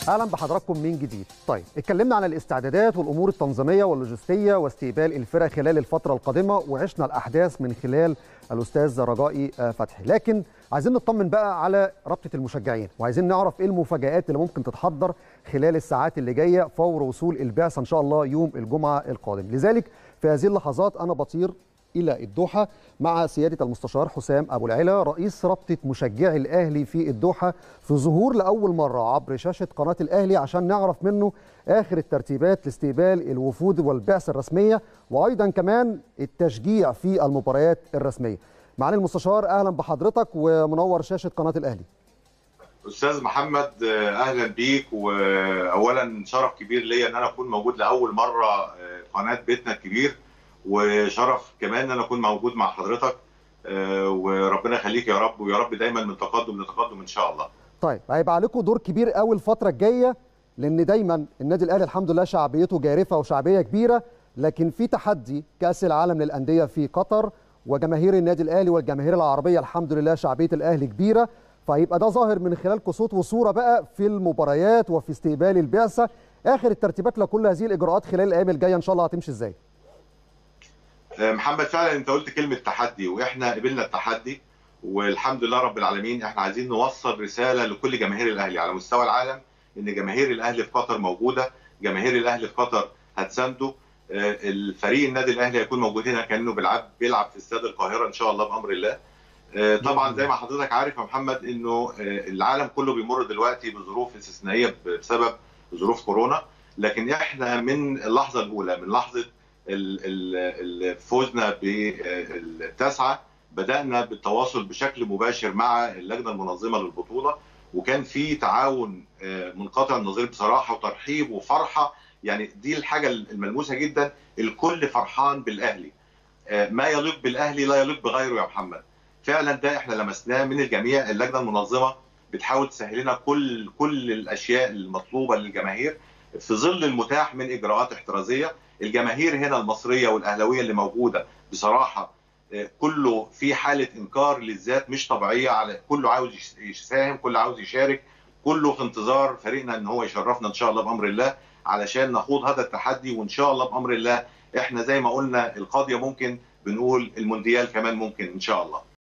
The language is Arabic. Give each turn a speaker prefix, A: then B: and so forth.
A: اهلا بحضراتكم من جديد. طيب اتكلمنا عن الاستعدادات والامور التنظيميه واللوجستيه واستقبال الفرق خلال الفتره القادمه، وعشنا الاحداث من خلال الاستاذ رجائي فتحي، لكن عايزين نطمن بقى على رابطه المشجعين، وعايزين نعرف ايه المفاجآت اللي ممكن تتحضر خلال الساعات اللي جايه فور وصول البعثه ان شاء الله يوم الجمعه القادم. لذلك في هذه اللحظات انا بطير إلى الدوحة مع سيادة المستشار حسام أبو العلا رئيس رابطة مشجعي الأهلي في الدوحة، في ظهور لأول مرة عبر شاشة قناة الأهلي عشان نعرف منه آخر الترتيبات لاستقبال الوفود والبعثة الرسمية، وأيضا كمان التشجيع في المباريات الرسمية. معالي المستشار أهلا بحضرتك ومنور شاشة قناة الأهلي.
B: أستاذ محمد أهلا بيك، وأولا شرف كبير ليا أن أنا أكون موجود لأول مرة قناة بيتنا الكبير، وشرف كمان ان انا اكون موجود مع حضرتك، وربنا يخليك يا رب، ويا رب دايما من تقدم لتقدم ان شاء الله.
A: طيب هيبقى عليكم دور كبير قوي الفتره الجايه، لان دايما النادي الاهلي الحمد لله شعبيته جارفه وشعبيه كبيره، لكن في تحدي كاس العالم للانديه في قطر، وجماهير النادي الاهلي والجماهير العربيه الحمد لله شعبيه الاهلي كبيره، فهيبقى ده ظاهر من خلالكم صوت وصوره بقى في المباريات وفي استقبال البعثه. اخر الترتيبات لكل هذه الاجراءات خلال الايام الجايه ان شاء الله هتمشي ازاي؟
B: محمد فعلا انت قلت كلمه تحدي، واحنا قبلنا التحدي والحمد لله رب العالمين. احنا عايزين نوصل رساله لكل جماهير الاهلي على مستوى العالم ان جماهير الاهلي في قطر موجوده، جماهير الاهلي في قطر هتسانده. الفريق النادي الاهلي هيكون موجود هنا كانه بيلعب في استاد القاهره ان شاء الله بامر الله. طبعا زي ما حضرتك عارف يا محمد انه العالم كله بيمر دلوقتي بظروف استثنائيه بسبب ظروف كورونا، لكن احنا من اللحظه الاولى، من لحظه فوزنا بالتاسعه، بدانا بالتواصل بشكل مباشر مع اللجنه المنظمه للبطوله، وكان في تعاون منقطع النظير بصراحه، وترحيب وفرحه. يعني دي الحاجه الملموسه جدا، الكل فرحان بالاهلي. ما يليق بالاهلي لا يليق بغيره يا محمد. فعلا ده احنا لمسناه من الجميع. اللجنه المنظمه بتحاول تسهل لنا كل الاشياء المطلوبه للجماهير في ظل المتاح من اجراءات احترازيه. الجماهير هنا المصريه والاهلاويه اللي موجوده بصراحه كله في حاله انكار للذات مش طبيعيه، على كله عاوز يساهم، كله عاوز يشارك، كله في انتظار فريقنا ان هو يشرفنا ان شاء الله بامر الله علشان نخوض هذا التحدي. وان شاء الله بامر الله احنا زي ما قلنا القاضيه ممكن بنقول المونديال كمان ممكن ان شاء الله.